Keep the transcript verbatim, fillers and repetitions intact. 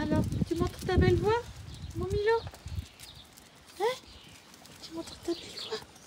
Alors, tu montres ta belle voix, mon Milo? Hein? Tu montres ta belle voix?